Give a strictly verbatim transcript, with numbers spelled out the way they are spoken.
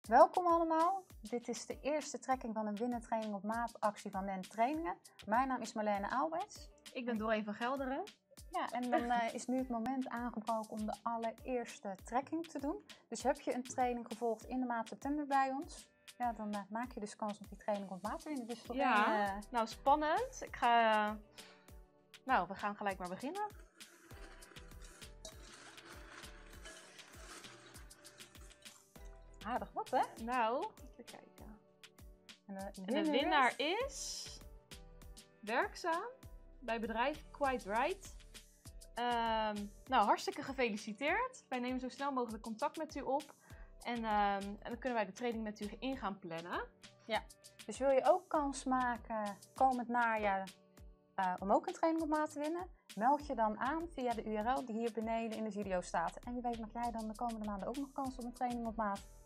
Welkom allemaal. Dit is de eerste trekking van een Winnen Training op Maat actie van N Trainingen. Mijn naam is Marlene Aalberts. Ik ben Doreen van Gelderen. Ja, en dan uh, is nu het moment aangebroken om de allereerste trekking te doen. Dus heb je een training gevolgd in de maand september bij ons, ja, dan uh, maak je dus kans op die training op maat te winnen. Dus voor Ja, een, uh... nou spannend. Ik ga, uh... nou, we gaan gelijk maar beginnen. Aardig wat, hè? Nou, even kijken. En de, en de winnaar is werkzaam bij bedrijf Quite Right. Um, nou, hartstikke gefeliciteerd. Wij nemen zo snel mogelijk contact met u op. En, um, en dan kunnen wij de training met u in gaan plannen. Ja, dus wil je ook kans maken komend najaar uh, om ook een training op maat te winnen? Meld je dan aan via de U R L die hier beneden in de video staat. En wie weet maak jij dan de komende maanden ook nog kans op een training op maat.